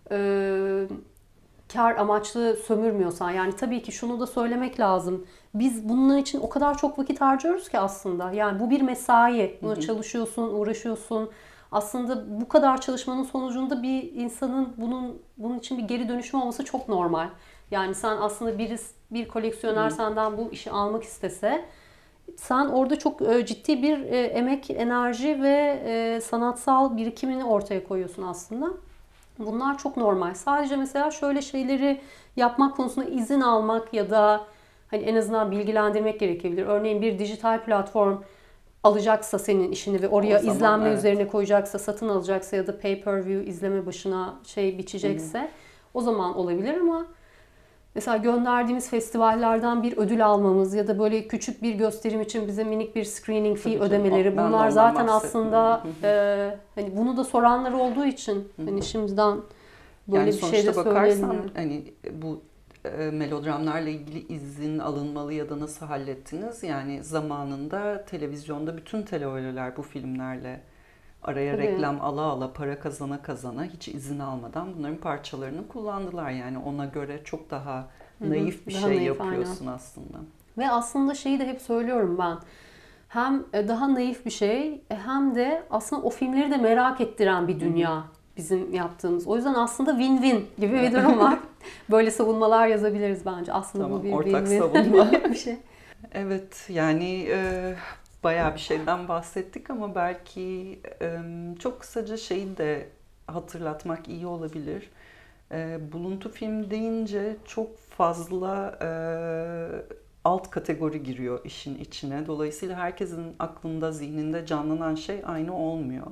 e, kar amaçlı sömürmüyorsan, yani tabii ki şunu da söylemek lazım. Biz bunun için o kadar çok vakit harcıyoruz ki aslında. Yani bu bir mesai. Buna hı hı. çalışıyorsun, uğraşıyorsun. Aslında bu kadar çalışmanın sonucunda bir insanın bunun bunun için bir geri dönüşüm olması çok normal. Yani sen aslında bir bir koleksiyoner hı. senden bu işi almak istese, sen orada çok ciddi bir emek, enerji ve sanatsal birikimini ortaya koyuyorsun aslında. Bunlar çok normal. Sadece mesela şöyle şeyleri yapmak konusunda izin almak ya da hani en azından bilgilendirmek gerekebilir. Örneğin bir dijital platform alacaksa senin işini ve oraya zaman, izlenme evet. üzerine koyacaksa, satın alacaksa ya da pay-per-view izleme başına şey biçecekse hı hı. o zaman olabilir, ama mesela gönderdiğimiz festivallerden bir ödül almamız ya da böyle küçük bir gösterim için bize minik bir screening fee Tabii ödemeleri, canım. bunlar zaten aslında e, hani bunu da soranlar olduğu için hani şimdiden böyle yani bir şey de bakarsan hani bu e, melodramlarla ilgili izin alınmalı ya da nasıl hallettiniz? Yani zamanında televizyonda bütün televizyonlar bu filmlerle araya Tabii. reklam ala ala, para kazana kazana, hiç izin almadan bunların parçalarını kullandılar. Yani ona göre çok daha naif bir daha şey naif, yapıyorsun aynen. aslında. Ve aslında şeyi de hep söylüyorum ben. Hem daha naif bir şey, hem de aslında o filmleri de merak ettiren bir dünya Hı-hı. bizim yaptığımız. O yüzden aslında win-win gibi bir durum var. Böyle savunmalar yazabiliriz bence. Aslında tamam, bu bir ortak win-win savunma bir şey. Evet, yani e, bayağı bir şeyden bahsettik ama belki e, çok kısaca şeyi de hatırlatmak iyi olabilir. E, buluntu film deyince çok fazla e, alt kategori giriyor işin içine. Dolayısıyla herkesin aklında, zihninde canlanan şey aynı olmuyor.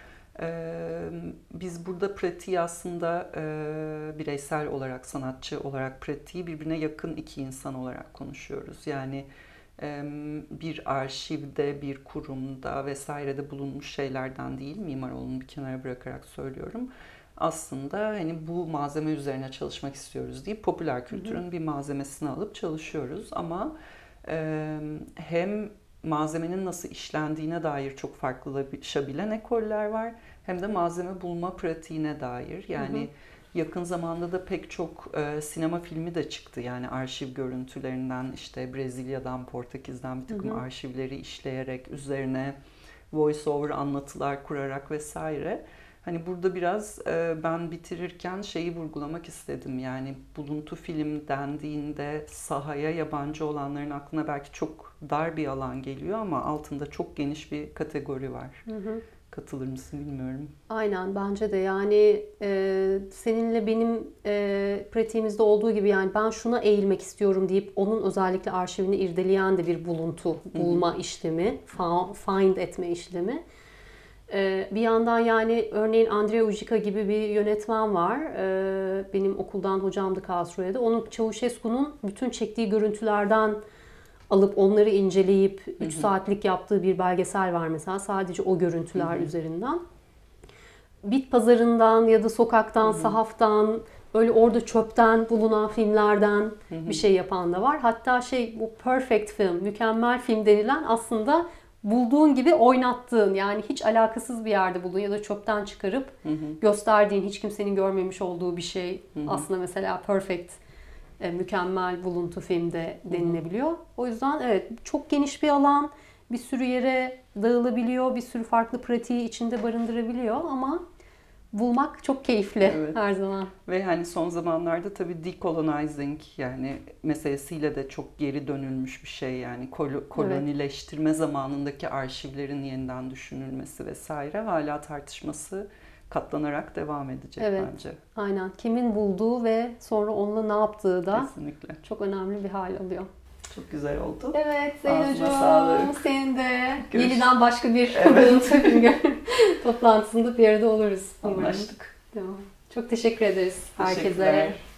Ee, biz burada pratiği aslında e, bireysel olarak, sanatçı olarak pratiği birbirine yakın iki insan olarak konuşuyoruz. Yani e, bir arşivde, bir kurumda vesairede bulunmuş şeylerden değil, Mimaroğlu'nu bir kenara bırakarak söylüyorum. Aslında hani bu malzeme üzerine çalışmak istiyoruz deyip popüler kültürün bir malzemesini alıp çalışıyoruz. Ama e, hem malzemenin nasıl işlendiğine dair çok farklılaşabilen ekoller var. Hem de malzeme bulma pratiğine dair. Yani hı hı. yakın zamanda da pek çok e, sinema filmi de çıktı. Yani arşiv görüntülerinden, işte Brezilya'dan, Portekiz'den bir takım hı hı. arşivleri işleyerek, üzerine voice over anlatılar kurarak vesaire. Hani burada biraz e, ben bitirirken şeyi vurgulamak istedim. Yani buluntu film dendiğinde sahaya yabancı olanların aklına belki çok dar bir alan geliyor ama altında çok geniş bir kategori var. Hı hı. Katılır mısın bilmiyorum. Aynen, bence de. Yani e, seninle benim e, pratiğimizde olduğu gibi, yani ben şuna eğilmek istiyorum deyip onun özellikle arşivini irdeleyen de bir buluntu bulma hı hı. işlemi, find etme işlemi. Bir yandan yani örneğin Andrea Ujica gibi bir yönetmen var. Benim okuldan hocamdı Karlsruhe'de. Onun Ceauşescu'nun bütün çektiği görüntülerden alıp onları inceleyip üç saatlik yaptığı bir belgesel var mesela. Sadece o görüntüler hı hı. üzerinden. Bit pazarından ya da sokaktan, hı hı. sahaftan, öyle orada çöpten bulunan filmlerden hı hı. bir şey yapan da var. Hatta şey, bu perfect film, mükemmel film denilen aslında bulduğun gibi oynattığın, yani hiç alakasız bir yerde bulduğun ya da çöpten çıkarıp hı hı. gösterdiğin, hiç kimsenin görmemiş olduğu bir şey hı hı. aslında mesela perfect, e, mükemmel buluntu filmde denilebiliyor. Hı hı. O yüzden evet, çok geniş bir alan, bir sürü yere dağılabiliyor, bir sürü farklı pratiği içinde barındırabiliyor ama bulmak çok keyifli evet. her zaman. Ve hani son zamanlarda tabii decolonizing yani meselesiyle de çok geri dönülmüş bir şey. Yani kol- kolonileştirme evet. zamanındaki arşivlerin yeniden düşünülmesi vesaire hala tartışması katlanarak devam edecek evet. bence. Aynen. Kimin bulduğu ve sonra onunla ne yaptığı da kesinlikle çok önemli bir hal alıyor. Çok güzel oldu. Evet Zeynacığım, senin de Görüş. yeniden başka bir evet. toplantısında bir arada oluruz. Anlaştık. Tamam. Çok teşekkür ederiz herkese.